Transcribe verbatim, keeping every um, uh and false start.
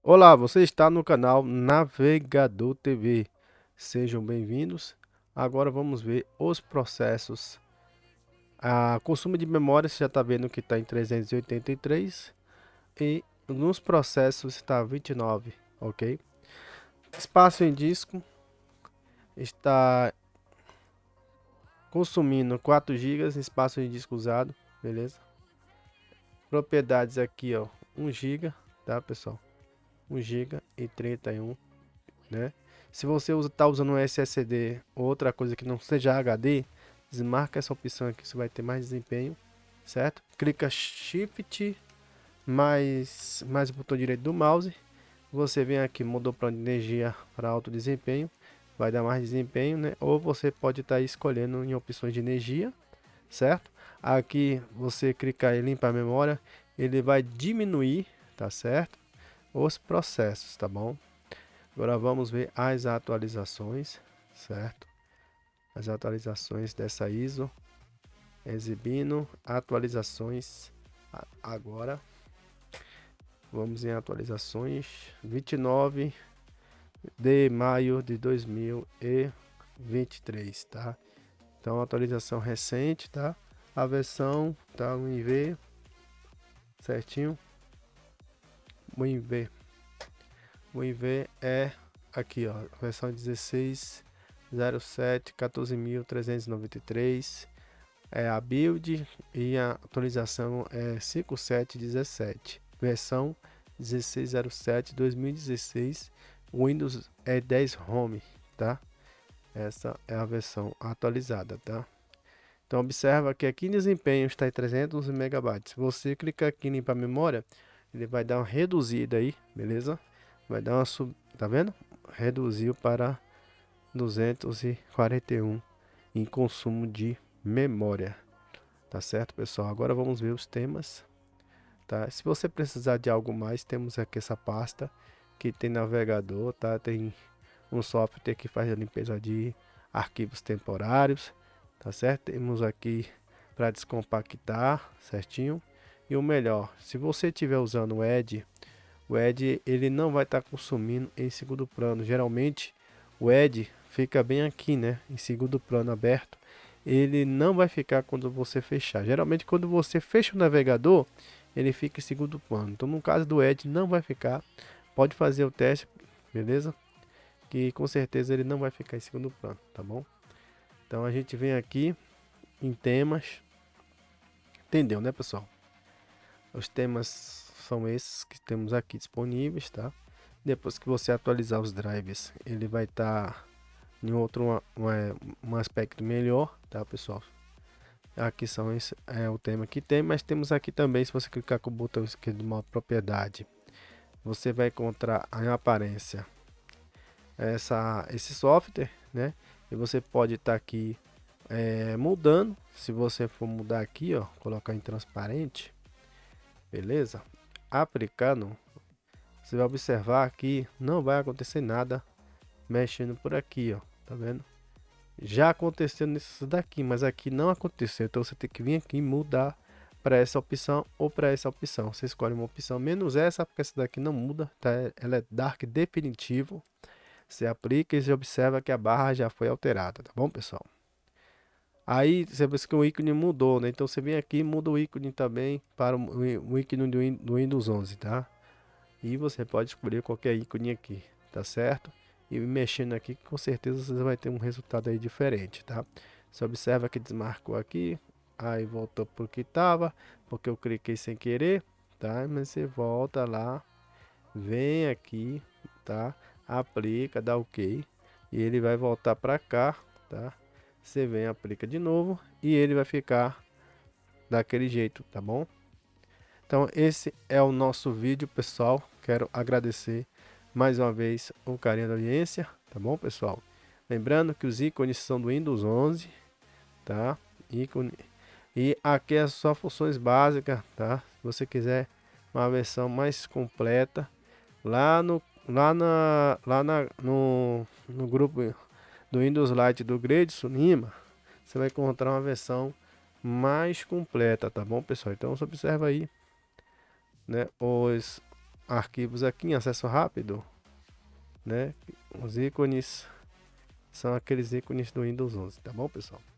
Olá, você está no canal Navegador T V. Sejam bem-vindos. Agora vamos ver os processos. A consumo de memória, você já está vendo que está em trezentos e oitenta e três e nos processos está vinte e nove, ok? Espaço em disco está consumindo quatro gigas, espaço em disco usado, beleza? Propriedades aqui, ó, um giga, tá, pessoal? um giga e trinta e um, né? Se você está usando um S S D ou outra coisa que não seja H D, desmarca essa opção aqui, você vai ter mais desempenho, certo? Clica Shift mais, mais o botão direito do mouse, você vem aqui, mudou para energia para alto desempenho, vai dar mais desempenho, né? Ou você pode estar tá escolhendo em opções de energia, certo? Aqui você clicar em limpar a memória, ele vai diminuir, tá certo? Os processos, tá bom? Agora vamos ver as atualizações, certo? As atualizações dessa I S O, exibindo atualizações agora. Vamos em atualizações vinte e nove de maio de dois mil e vinte e três, tá? Então atualização recente, tá? A versão tá o I V certinho. O I V, o I V é aqui, ó, versão dezesseis zero sete quatorze mil trezentos e noventa e três, é a build, e a atualização é cinco sete dezessete, versão dezesseis zero sete dois mil e dezesseis, Windows é dez Home, tá? Essa é a versão atualizada, tá? Então observa que aqui em desempenho está em trezentos megabytes. Se você clicar aqui em limpar a memória, ele vai dar uma reduzida aí, beleza? Vai dar uma sub, tá vendo? Reduziu para duzentos e quarenta e um em consumo de memória, tá certo, pessoal? Agora vamos ver os temas, tá? Se você precisar de algo mais, temos aqui essa pasta que tem navegador, tá? Tem um software que faz a limpeza de arquivos temporários, tá certo? Temos aqui para descompactar, certinho. E o melhor, se você estiver usando o Edge, o Edge ele não vai estar tá consumindo em segundo plano. Geralmente o Edge fica bem aqui, né, em segundo plano aberto. Ele não vai ficar quando você fechar. Geralmente quando você fecha o navegador, ele fica em segundo plano. Então no caso do Edge não vai ficar. Pode fazer o teste, beleza? Que com certeza ele não vai ficar em segundo plano, tá bom? Então a gente vem aqui em temas. Entendeu, né, pessoal? Os temas são esses que temos aqui disponíveis, tá? Depois que você atualizar os drives, ele vai estar tá em outro uma, uma, um aspecto melhor, tá, pessoal? Aqui são esse é o tema que tem, mas temos aqui também, se você clicar com o botão esquerdo de uma propriedade, você vai encontrar a aparência essa esse software, né? E você pode estar tá aqui é, mudando. Se você for mudar aqui, ó, colocar em transparente, beleza? Aplicando, você vai observar que não vai acontecer nada mexendo por aqui, ó, tá vendo? Já aconteceu nisso daqui, mas aqui não aconteceu, então você tem que vir aqui e mudar para essa opção ou para essa opção. Você escolhe uma opção menos essa, porque essa daqui não muda, tá? Ela é Dark definitivo. Você aplica e você observa que a barra já foi alterada, tá bom, pessoal? Aí você vê que o ícone mudou, né? Então você vem aqui e muda o ícone também para o ícone do, do Windows onze, tá? E você pode escolher qualquer ícone aqui, tá certo? E mexendo aqui, com certeza você vai ter um resultado aí diferente, tá? Você observa que desmarcou aqui, aí voltou por que estava, porque eu cliquei sem querer, tá? Mas você volta lá, vem aqui, tá? Aplica, dá OK, e ele vai voltar para cá, tá? Você vem, aplica de novo e ele vai ficar daquele jeito, tá bom? Então esse é o nosso vídeo, pessoal. Quero agradecer mais uma vez o carinho da audiência, tá bom, pessoal? Lembrando que os ícones são do Windows onze, tá? Ícone. E aqui é só funções básicas, tá? Se você quiser uma versão mais completa, lá no lá na lá na no, no grupo do Windows Lite do Gleidson Lima, você vai encontrar uma versão mais completa, tá bom, pessoal? Então você observa aí, né, os arquivos aqui em acesso rápido, né? Os ícones são aqueles ícones do Windows onze, tá bom, pessoal?